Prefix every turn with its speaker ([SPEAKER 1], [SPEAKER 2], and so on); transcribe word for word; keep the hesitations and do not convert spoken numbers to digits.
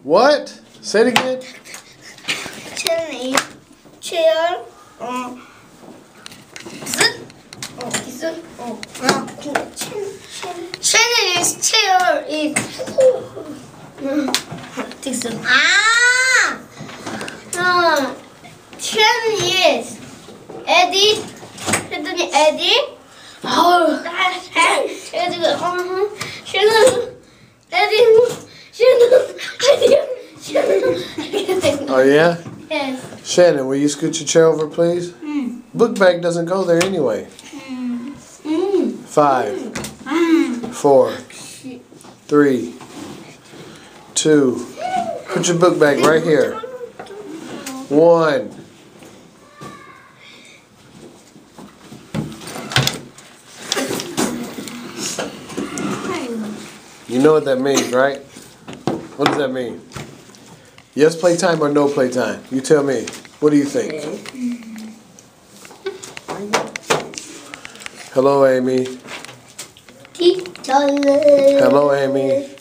[SPEAKER 1] What? Say it again.
[SPEAKER 2] Chin is chair. Um, sit. Oh, is it? Oh, uh, chin, chin. Chin is chair is. This one. Ah. 어, chin is Eddie. 했더니 Eddie. 아우, 제가 지금 어, 쟤는 Eddie.
[SPEAKER 1] Oh yeah?
[SPEAKER 2] Yes.
[SPEAKER 1] Shannon, will you scoot your chair over, please?
[SPEAKER 2] Mm.
[SPEAKER 1] Book bag doesn't go there anyway.
[SPEAKER 2] Mm. Mm.
[SPEAKER 1] Five,
[SPEAKER 2] Mm.
[SPEAKER 1] four, three, two. Put your book bag right here. One. You know what that means, right? What does that mean? Yes playtime or no playtime? You tell me. What do you think? Hello, Amy. Hello, Amy.